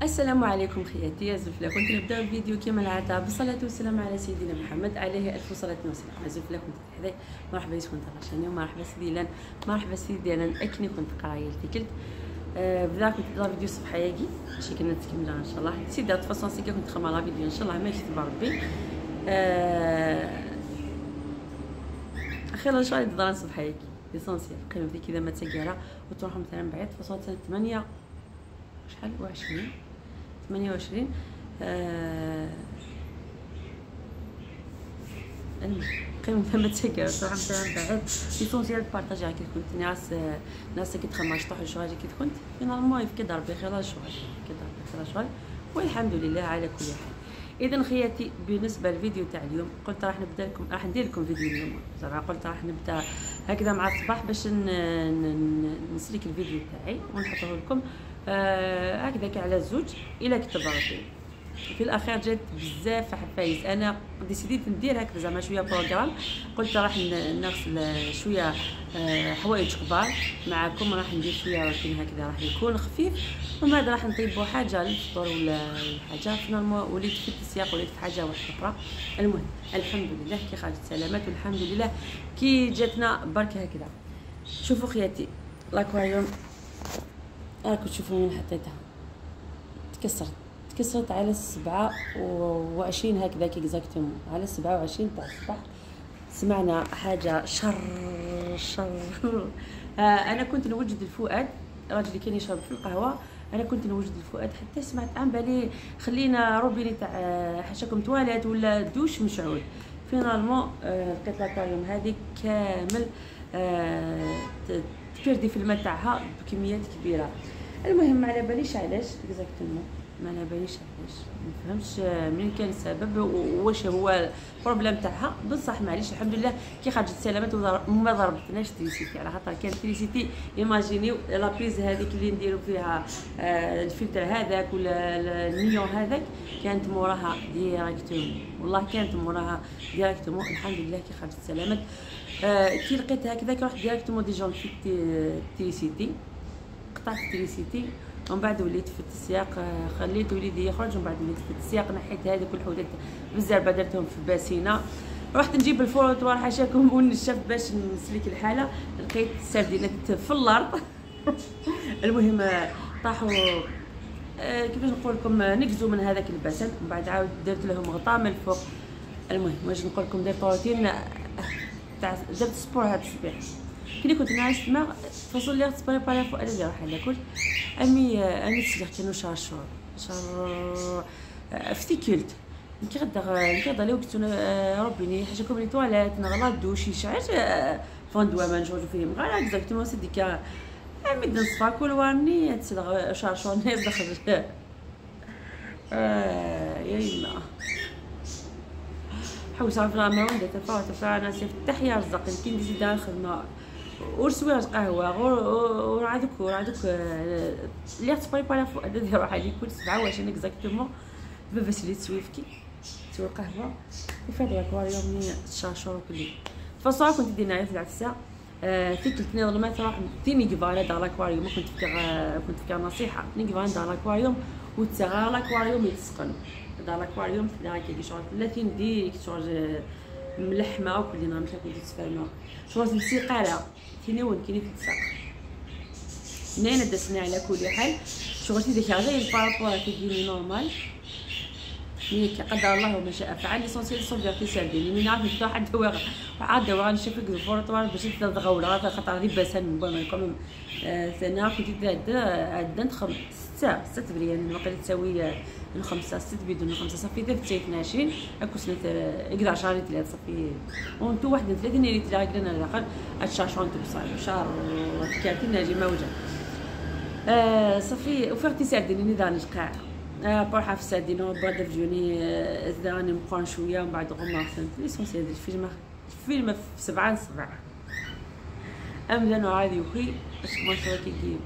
السلام عليكم خياتي يا زلفله. كنت نبدا الفيديو كما العاده بالصلاه والسلام على سيدنا محمد عليه الف صلاه وسلام. زلفله كنت حداي مرحبا بكم ترشاني ومرحبا سيدي لان مرحبا سيدي انا اكني كنت قرايلتي كلت بدا كنت لا فيديو صباح ياكي شي كنا تكملها ان شاء الله سيدي تفاصيل سيكا كنت خما لا فيديو ان شاء الله ما يكتب ربي اخيرا ان شاء الله تضران صباح ياكي ليسونسيال قيمه في كذا ما تسكرها وتروحوا مثلا بعيد فصوت 8 شحال 20 28 قيمة ما تسكر صراحة مثلا بعد ليسونسيال بارطاجي كي كنت ناس كي تخمم شطح الشغل كي كنت فينالمون كيضرب بخير الشغل كيضرب بخير الشغل والحمد لله على كل حال. اذا خياتي بالنسبه للفيديو تاع اليوم قلت راح ندير لكم فيديو اليوم زعما قلت راح نبدا هكذا مع الصباح باش نسلك الفيديو تاعي ونحطه لكم هكذا على الزوج الى كتب ربي. في الاخير جات بزاف حفايز انا ديسيديت ندير هكذا زعما شويه بروغرام قلت راح نغسل شويه حوايج كبار معكم راح ندير شويه روتين هكذا راح يكون خفيف ومن بعد راح نطيبوا حاجه للفطور ولا حاجه فينالمون وليت في السياق وليت في حاجه واحده اخرى. المهم الحمد لله كي خرجت سلامات والحمد لله كي جاتنا بركه هكذا. شوفوا خياتي لاكواريوم راكم تشوفوا وين حطيتها تكسرت على 27 هكذا اكزاكتومون على 27 تاع الصباح. سمعنا حاجه شر انا كنت نوجد الفؤاد راجلي كان يشرب في القهوه انا كنت نوجد الفؤاد حتى سمعت عن بالي خلينا روبيني تاع حاشاكم تواليت ولا دوش مشعول. فينالمون لقيت لاكواريوم هذه كامل تبردي في الماء تاعها بكميات كبيره. المهم ما على باليش علاش اكزاكتومون ما على باليش علاش ما نفهمش منين كان السبب واش هو البروبليم تاعها بصح معليش الحمد لله كي خرجت سلامات وما ضربتناش تريسيتي على خاطر كانت تريسيتي ايماجينيو لا بريز هذيك اللي نديرو فيها الفلتر هذاك ولا النيون هذاك كانت موراها ديريكتومون والله كانت موراها ديريكتومون. الحمد لله كي خرجت سلامات كي لقيت هكذاك رحت ديريكتومون ديجون في تريسيتي قطعت تريسيتي ومن بعد وليت في السياق خليت وليدي يخرج ومن بعد وليت في السياق نحيت هذوك الحوتات بالزربه درتهم في باسينه رحت نجيب الفروطوار حاشاكم ونشف باش نسلك الحاله لقيت سردينات في الارض المهم طاحوا كيفاش نقول لكم نقزوا من هذاك الباسن ومن بعد عاود درت لهم غطاء من الفوق. المهم واش نقول لكم درت روتين تاع درت سبور هذا الصباح كي كنت نعس تما فصل لي تصبري بالي فوق اللي راح ناكل امي تسلخ كانوا شهر افتكلت كي غدا لو كنت ربيني حاجاكم لي تواليت نغلا دوشي شعر فندوا ما نجوجو فيهم غير اكزاكتومون سي ديك امي نصفا كل واني تسلخ شهر ناس دخل يا يما حوس عرف ما ولدت تفاعل ناس يفتح يا رزق يمكن تزيد على الخدمه ورسوي قهوه ورعدك اللي تصبري بالا فوق هذا يروح عليك كل 27 اكزاكتومون باش اللي تسويفكي تسوي قهوه وفي هذا الاكواريوم شهر كلي فصار كنت دينا في العفسه فيك نظلمات راح تيني كفاله دار الاكواريوم كنت فكر نصيحه نكفان دار الاكواريوم وتسغر الاكواريوم يتسقن دار الاكواريوم تلاقي كي شغل 30 ديك شغل ملحمه وكل نهار مشى كنت تسفرنا شغل الموسيقى كاينه وين كاين في الساق منين دسنا على كل حال شغل ديك غير البارابور كيجيني نورمال ملي قدر الله وما شاء فعل ليسونسيال سوفيرتي سارديني من عارف نفتح حد دواء عاد دواء نشوف لك الفورطوار باش تتغول خاطر غادي باسان من بون كوم ثنا كنت عندنا 6 بريان واقيلا تساوي الخمسة 6 بدون 5 صافي درت 22 اكو سنه 11 3 صافي وانتو 31 اللي تلاقي لنا الاخر اتشاشون توصل شهر كاتين ناجي موجه صافي وفرتي سارديني نضاني قاع بروحها في الساردين وبعد فيوني زداني مقرن شويه ومن بعد غما فهمت ليسونسيال الفيلم في 7 امدن عادي وخي باش ما شويه كيجيب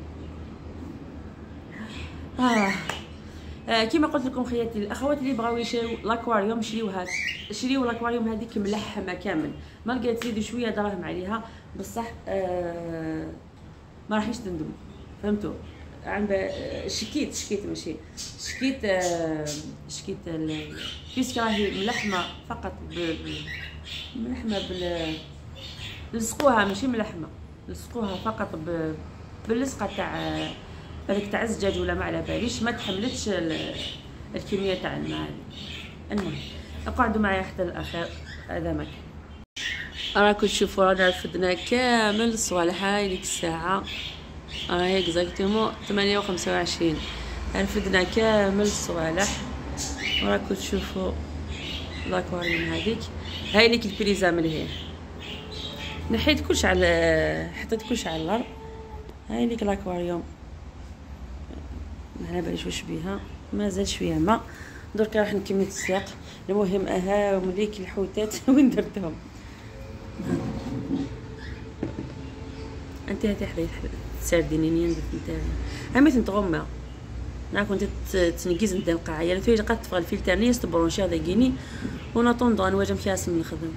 كما قلت لكم خياتي الاخوات اللي بغاو يشريو لاكواريوم شريو لاكواريوم هذيك ملحمه كامل ما لقيت تزيدوا شويه دراهم عليها بصح ما راحش تندموا فهمتوا عم شكيت ماشي شكيت شكيت بيسك راهي ملحمه فقط ملحمه لصقوها ماشي ملحمه، لصقوها فقط باللصقه تاع هذيك تاع الزجاج ولا ما على باليش، ما تحملتش الكميه تاع الماء هذه. المهم اقعدوا معايا حتى الاخير. هذا ما كان راكم تشوفوا رانا رفدنا كامل الصوالح. هاي ديك الساعه راهي اكزاكتومون 8:25 رفدنا كامل الصوالح وراكم تشوفوا لاكواريوم. هذيك هاي ليك البريزا من هنا، نحيت كلش على حطيت كلش على الارض. هاي ليك لاكواريوم ما على باليش واش بيها، مازال شويه ما درك راح نكمل السياق. المهم هاهم ليك الحوتات وين درتهم. انت هاتي حدايا ساردينيين درت نتاعي عميت نتغمى انا كنت تنقيز ندير القاعه الا فيه قد تفغل الفلتر نيس تبرونشي هذا كيني ونطوندو نواجه مكياس نخدم.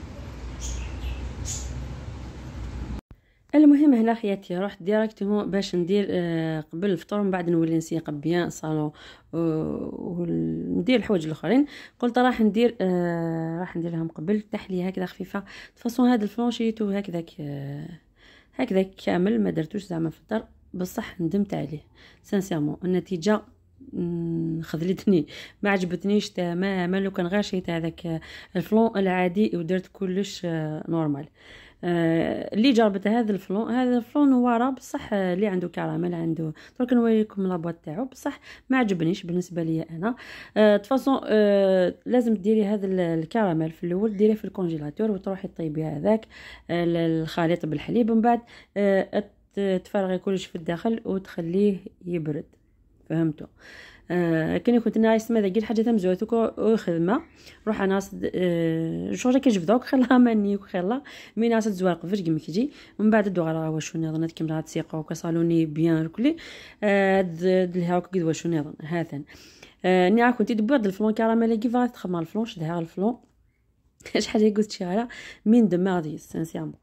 المهم هنا خياتي رحت ديريكتومون باش ندير قبل الفطور ومن بعد نولي نسيق بيان صالون وندير الحوايج الاخرين. قلت راح ندير لهم قبل تحليه هكذا خفيفه فاصون. هذا الفلون شريتو هكذا كامل ما درتوش زعما في الدار، بصح ندمت عليه سانسيرمون. النتيجه خذلتني ما عجبتنيش تماما. لو كان غير شريت هذاك الفلون العادي ودرت كلش نورمال. اللي جربت هذا الفلون هو راه بصح اللي عنده كراميل عنده. درك نوريكم لابواط تاعو بصح ما عجبنيش بالنسبه لي انا. تفاصون لازم ديري هذا الكراميل في الاول ديريه في الكونجيلاتور وتروحي طيبي هذاك الخليط بالحليب ومن بعد تفرغي كلش في الداخل وتخليه يبرد. فهمتوا؟ كان كنت نايس ماذا قلت حاجه تم زوتك وخدمه روح ناس شغل كيجبدوك خلاها ماني وخلا مي ناس تزواق فرق مكجي ومن بعد دو على واش نظن كيما تسيقوا كصالوني بيان كلي الهاوك قد واش نظن هاثن ني كنت دبرد الفلون كراميل كيفا تخمر الفلون شدها الفلون اش حاجه قلت شي على من دماغي سانسيامون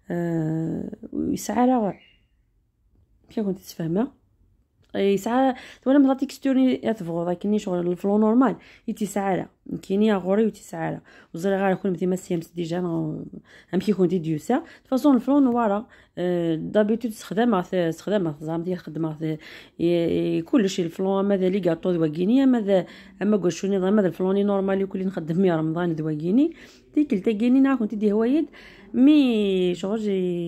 يسعى راه كي كنت تفهمها يسعى ولا ما تيكستورني يتفغو كني شغل الفلو نورمال يتسعى كيني غوري وتسعى وزري غير يكون مثل ما سيمس ديجا ام كي كنت ديوسا فاصون الفلو نوارا دابيتود استخدام زعما ديال خدمه كلشي الفلو ماذا لي غاطو دواكيني ماذا اما قشوني ماذا الفلوني نورمال يكون نخدم يا رمضان دواكيني ديك التاكيني نا كنت دي هوايد مي شغل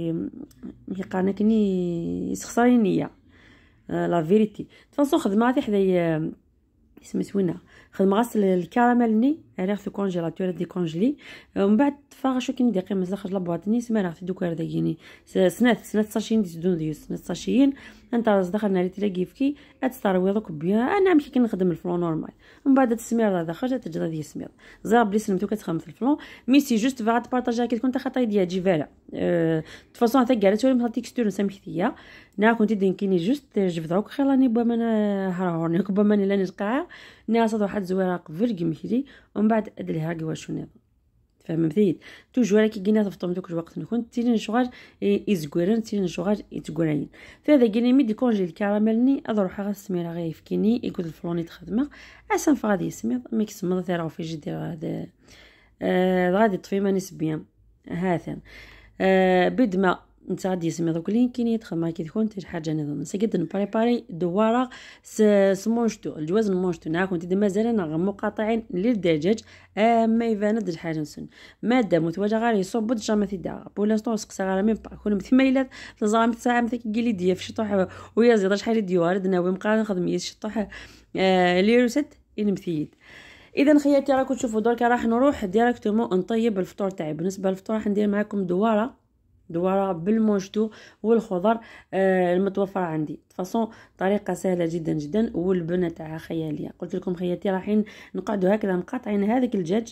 مي قانا كني يسخسرني نيه لا فيريتي تفاصون خدماتي حدايا سميتونا خدمه غسل الكراميل ني راه في كونجيلاتور دي كونجلي ومن بعد فاغشو كي ندير قيمه زخرج لابواط ني سما راه في دوكا داكيني سنات ساشين دون ديوس سنات ساشين انت دخلنا لي تلاقي فيكي اتسترويضك بيان انا مشي كي نخدم الفلون نورمال ومن بعد التسمير راه دخل تجرى ديال السمير زرا بلي سلمتو كتخمم في الفلون مي سي جوست فغا تبارطاجا كي تكون خطاي ديال جيفالا تفاصون حتى كاع تولي مثلا تيكستور سامحتيا نا كنت دينكيني جوست جبدوك خلاني بمانا هراورني بمانا لا نلقاها ناس واحد زويره قبل كمشي ومن بعد ادليها كوا شنو فهمتي توجور كي جينا تفطم دوك الوقت نكون تيرين شغال يزغورن تيرين شغال يتغورين فهذا كيني ميدي كونجي الكراميلني اروح غا السميره غا يفكيني يقول الفلوني تخدمه اسن فغادي يسمي ميكس مض راه في جدي هذا غادي طفيمه نسبيا هاثن بدما انت غادي يسمي دوك لين كاين يدخل كي تكون حتى حاجه نظام سقد نبريباري دواره سمونجتو الجواز نمونجتو نا كنت مازال انا مقاطعين للدجاج ما يبان د حاجه نسن ماده متواجه غير يصب جامه تيدا بولا ستون سقسا غير ميم با كون مثميلات تزام ساعه مثك قلي ديا في شطوح ويا زيد شحال ديوار دناوي مقا نخدم يشطوح لي روسيت المثيد. اذا خياتي راكم تشوفوا درك راح نروح ديريكتومون نطيب الفطور تاعي. بالنسبه للفطور راح ندير معكم دواره بالمونجتو والخضر المتوفره عندي فاصون طريقه سهله جدا جدا والبنه تاعها خياليه. قلت لكم خياتي رايحين نقعدوا هكذا مقاطعين هذاك الدجاج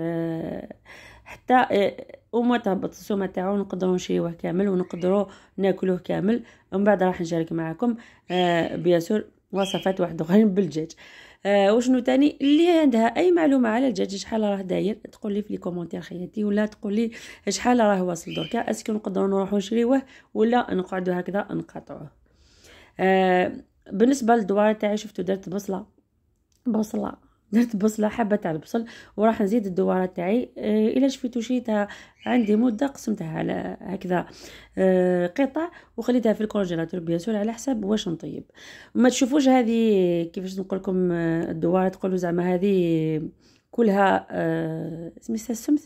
حتى وما تهبط السومه تاعو نقدروا نشريوه كامل ونقدروا ناكلوه كامل ومن بعد راح نشارك معكم بياسور وصفات واحد اخرين بالدجاج. وشنو تاني اللي عندها اي معلومه على الدجاج شحال راه داير تقول لي في لي كومونتير خياتي ولا تقول لي شحال راه واصل دركا اسكو نقدروا نروحوا نشريوه ولا نقعدوا هكذا نقاطعوه. بالنسبه للدواره تاعي شفتوا درت درت بصله حبه تاع البصل، وراح نزيد الدواره تاعي. الا شفيتو شريتها عندي مده قسمتها على هكذا قطع وخليتها في الكونجيلاتور بيان سور على حساب واش نطيب. ما تشوفوش هذه كيفاش نقول لكم الدواره تقولوا زعما هذه كلها مستسمت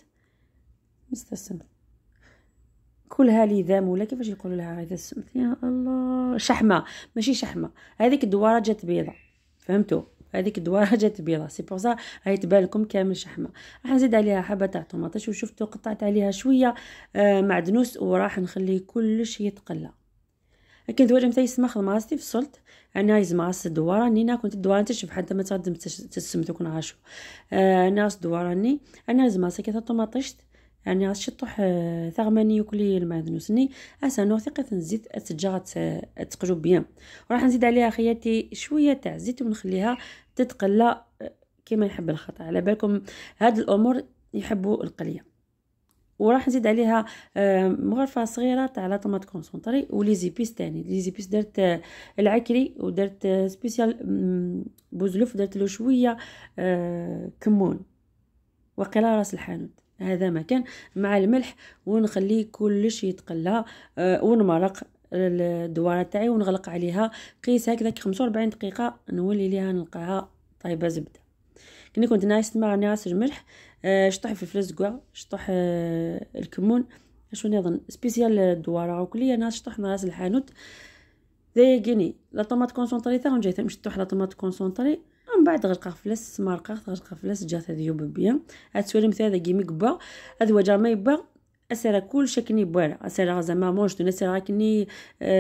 كلها لذام ولا كيفاش يقولوا لها هذا السمت، يا الله، شحمه ماشي شحمه. هذيك الدواره جات بيضه، فهمتوا؟ هذيك الدواره جات بيضه، سي بور سا هاي تبان لكم كامل شحمه. راح نزيد عليها حبه تاع طوماطيش، وشفتوا قطعت عليها شويه معدنوس، وراح نخلي كلش يتقلى. كنت واجد متى يسمى خدماستي فصلت انا يزماس الدواره نينا كنت الدواره تشوف حتى ما تقدم تسمتو كون عاشو ناس دواراني انا زماسه كي طوماطيش يعني شطح ثغماني وكلي المعدنوسني اسا نوثق نزيد اتجات تقلب بيان. وراح نزيد عليها خياتي شويه تاع زيت ونخليها تتقلى كما يحب الخطا. على بالكم هاد الامور يحبوا القليه. وراح نزيد عليها مغرفه صغيره تاع لا طوماط كونسونطري ولي زيبيس تاني. لي زيبيس درت العكري ودرت سبيسيال بوزلوف درت له شويه كمون وقيله راس الحانوت، هذا مكان مع الملح. ونخليه كلش يتقلى ونمرق الدواره تاعي ونغلق عليها قيس هكذا 45 دقيقه نولي ليها نلقاها طايبه زبده. كني كنت ناس الملح شطح فلفل زقوع شطح الكمون شو نظن سبيسيال الدواره وكليه ناس شطح راس الحانوت ذايقني لا طوماط كونسونطري تاعهم جايته مش شطح لا طوماط كونسونطري من بعد غرقه فلس مرقه غرقه فلس جات هذه يوب هاد سوري مثل هذا كيمي كبا هذا وجا ما يبا اسرا كل شكني بوالا اسرا زعما موجت نسرا كني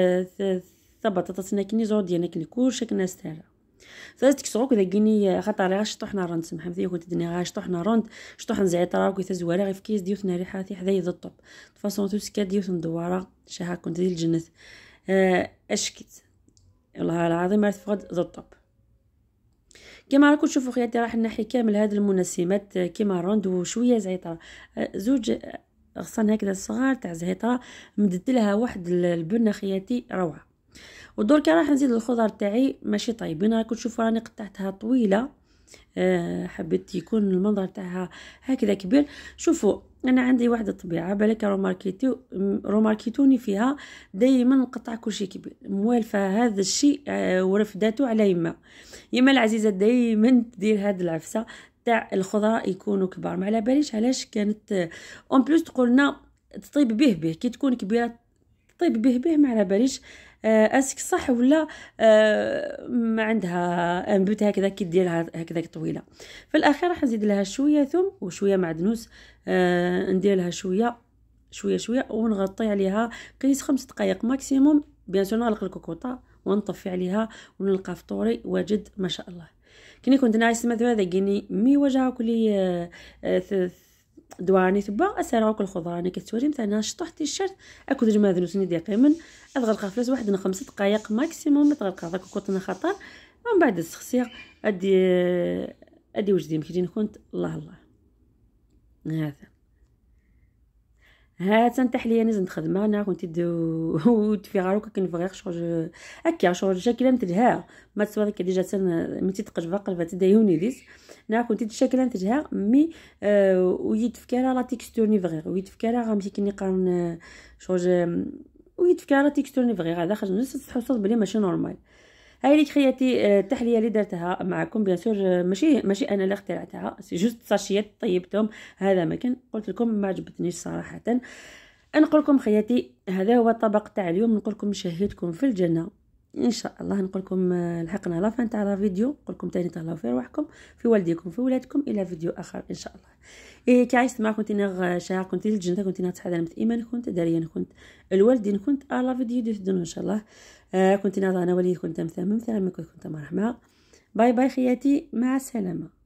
ثبطت كني زوديا كني كل شكل ناس تاعها زادت كسروك ذا كيني خاطر غاش طحنا رند سمح مثي كنت دني غاش طحنا رند شطح نزعيطرا كي تزوارا غير في كيس ديوثنا ريحاتي حدايا الطب فاصون تو سكا ديوث ندواره شاها كنت ديال الجنة اشكت والله العظيم ما تفقد الطب. كما راكم تشوفوا خياتي راح نحي كامل هاد المنسمات كيما روند وشويه زعيطره زوج غصان هكذا صغار تاع زعيطره مدت لها واحد البنه خياتي روعه. ودركا راح نزيد الخضر تاعي ماشي طيبين راكم تشوفوا راني قطعتها طويله حبيت يكون المنظر تاعها هكذا كبير. شوفوا انا عندي واحده الطبيعه بالك روماركيتوني فيها دائما نقطع كل شيء كبير موالفه هذا الشيء ورفداته على يما العزيزه دائما تدير هذه العفسه تاع الخضره يكونوا كبار ما على باليش علاش كانت اون بلوس تقولنا تطيب به كي تكون كبيره تطيب به ما على باليش اسك صح ولا ما عندها انبوت هكذا كي ديرها هكذا طويله. في الاخير راح نزيد لها شويه ثوم وشويه معدنوس ندير لها شويه ونغطي عليها قيس 5 دقائق ماكسيموم بيان سور نغلق الكوكوطه ونطفي عليها ونلقى فطوري واجد ما شاء الله. كني كنت ناعس مثلا هذا كيني مي وجهه كلي دواني ثبا اسرا كل خضراني كتوري مثلا شطحتي الشرط اكو جماد نسني دقيقه ادغلق فلاس واحد 5 دقائق ماكسيموم تغلق هذاك كوطنا خطر ومن بعد السخسير ادي وجدي مكيجين كنت الله هذا تنتحليه نزل نخدم انا كنت في غاروك كن فغير شغل هكا شغل شكل نتجها ما تسوى ديك ديجا سن متي تقجف قلبات دايوني ديس نا كنت تشكل نتجها مي ويتفكر لا تيكستور ني فغير ويتفكر غامشي كني قارن شغل ويتفكر لا تيكستور ني فغير هذا خرج نص تحصل بلي ماشي نورمال. هاي لي خياتي التحليه اللي درتها معكم بيان سور ماشي انا اللي اخترعتها سي جوست ساشيات طيبتهم هذا ما كان قلت لكم ما عجبتنيش صراحه. نقول لكم خياتي هذا هو الطبق تاع اليوم نقول لكم نشهدكم في الجنه ان شاء الله. نقول لكم لحقنا لا فان تاع الفيديو نقول لكم تاني تهلاو في رواحكم في والديكم في ولادكم الى فيديو اخر ان شاء الله. كي عايشت معكم كنت شاعر كنت الجنه كنت نتحدى مثل ايمان كنت داريا كنت الوالدين كنت لا فيديو ديتدون ان شاء الله. كنت انا وليد كنت مثلا ما كنت مرحبا باي باي خياتي مع السلامه.